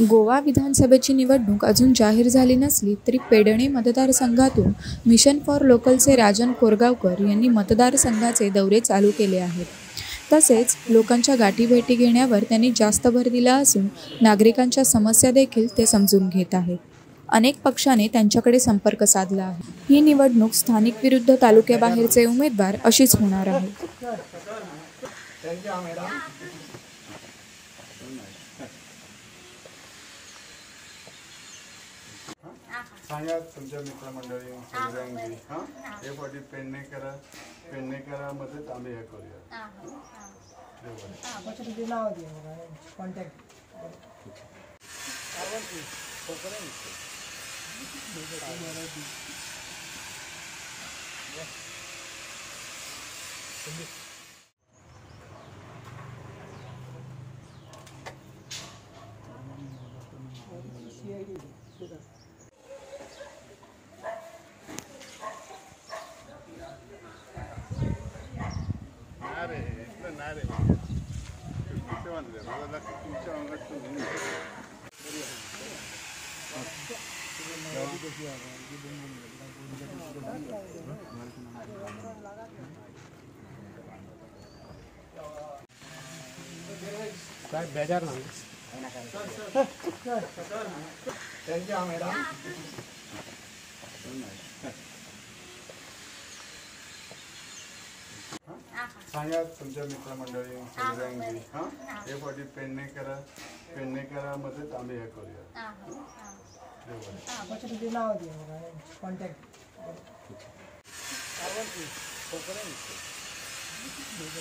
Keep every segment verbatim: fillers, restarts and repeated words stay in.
गोवा विधानसभेची निवडणूक अजून जाहीर झाली नसली तरी पेडणे मतदारसंघातून मिशन फॉर लोकलचे राजन कोरगावकर यांनी मतदारसंघाचे दौरे चालू केले आहेत. तसेच लोकांच्या गाठीभेटी घेण्यावर त्यांनी जास्त भर दिला असून नागरिकांच्या समस्या देखील ते समजून घेत आहेत. अनेक पक्षाने त्यांच्याकडे संपर्क साधला आहे. ही निवडणूक स्थानिक विरुद्ध तालुक्याबाहेरचे उमेदवार अशीच होणार आहे. सांगा तुमच्या मित्रमंडळी सगळ्यांनी हां हे फाटी पेडणेकरा पेडणेकरामध्येच आम्ही हे करूया. अरे इथलं नाही रे कुठे म्हणले मला तुमच्या अंगात काय बेजार ना थँक्यू मॅडम. सांगा तुमच्या मित्रमंडळी सगळ्यांनी हां हे फाटी पेडणेकरा पेडणेकरामध्येच आम्ही हे करूया.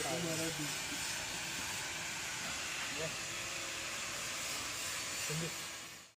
कॉन्टॅक्ट